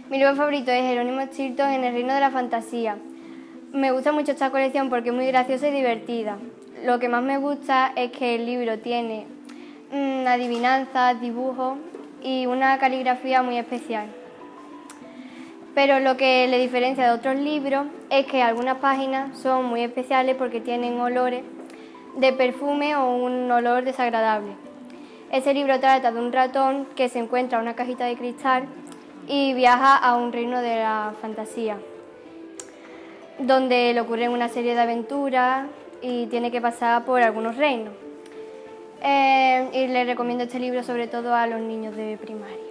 Mi libro favorito es Jerónimo Stilton en el reino de la fantasía. Me gusta mucho esta colección porque es muy graciosa y divertida. Lo que más me gusta es que el libro tiene adivinanzas, dibujos y una caligrafía muy especial. Pero lo que le diferencia de otros libros es que algunas páginas son muy especiales porque tienen olores de perfume o un olor desagradable. Este libro trata de un ratón que se encuentra en una cajita de cristal y viaja a un reino de la fantasía, donde le ocurren una serie de aventuras y tiene que pasar por algunos reinos. Y le recomiendo este libro sobre todo a los niños de primaria.